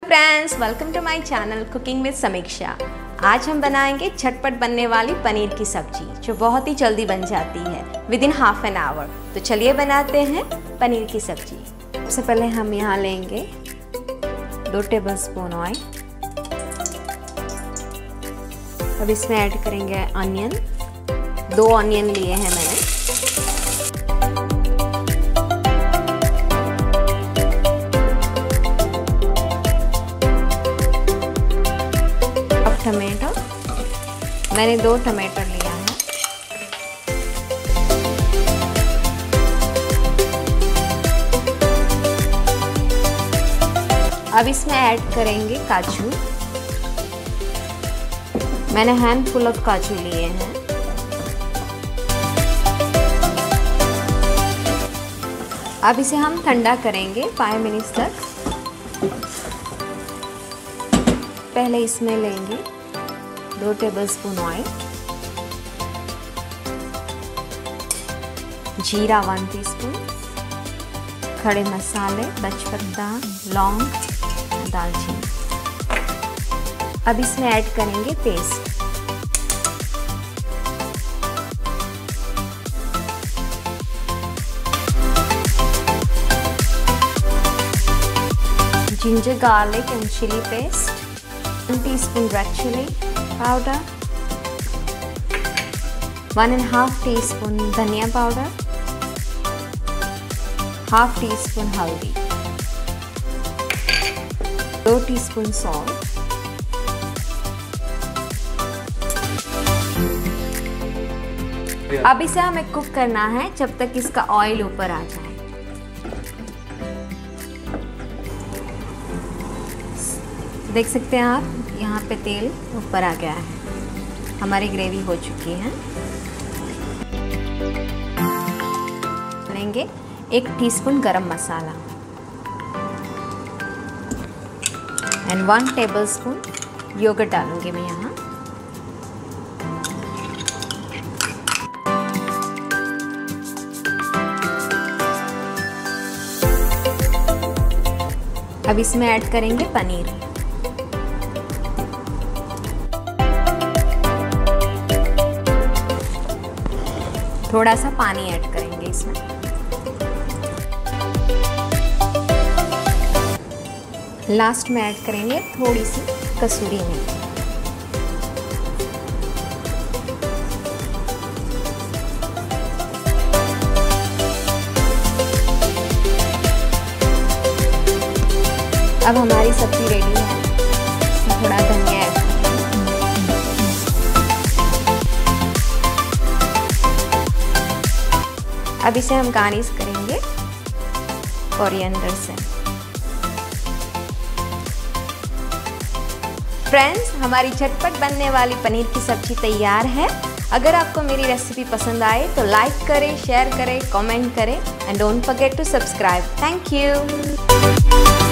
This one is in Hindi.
Friends, welcome to my channel cooking with Sameeksha. आज हम बनाएंगे झटपट बनने वाली पनीर की सब्जी जो बहुत ही जल्दी बन जाती है within half an hour. तो चलिए बनाते हैं पनीर की सब्जी। सबसे पहले हम यहाँ लेंगे 2 टेबलस्पून ऑयल। अब इसमें ऐड करेंगे अनियन। 2 अनियन लिए हैं मैंने। टमाटो, मैंने 2 टमाटर लिया है। अब इसमें ऐड करेंगे काजू। मैंने हैंडफुल ऑफ काजू लिए हैं। अब इसे हम ठंडा करेंगे 5 मिनट्स तक। पहले इसमें लेंगे 2 टेबलस्पून ऑयल, जीरा 1 टीस्पून, खड़े मसाले तेजपत्ता, लौंग, दालचीनी। अब इसमें ऐड करेंगे paste. Ginger garlic and chili paste, 1 teaspoon red chili powder, 1.5 teaspoon धनिया powder, 1/2 teaspoon हल्दी, 2 teaspoon salt, अब इसे हमें कुक करना है जब तक इसका ऑयल ऊपर आ जाए। देख सकते हैं आप, यहाँ पे तेल ऊपर आ गया है। हमारी ग्रेवी हो चुकी है। लेंगे 1 टीस्पून गरम मसाला एंड 1 टेबलस्पून योगर्ट डालूंगी मैं यहाँ। अब इसमें ऐड करेंगे पनीर। थोड़ा सा पानी ऐड करेंगे इसमें। लास्ट में ऐड करेंगे थोड़ी सी कसूरी मेथी। अब हमारी सब्जी रेडी है। थोड़ा धनिया ऐड। अब इसे हम गार्निश करेंगे कोरिएंडर से। फ्रेंड्स, हमारी झटपट बनने वाली पनीर की सब्जी तैयार है। अगर आपको मेरी रेसिपी पसंद आए तो लाइक करें, शेयर करें, कमेंट करें and don't forget to subscribe. Thank you.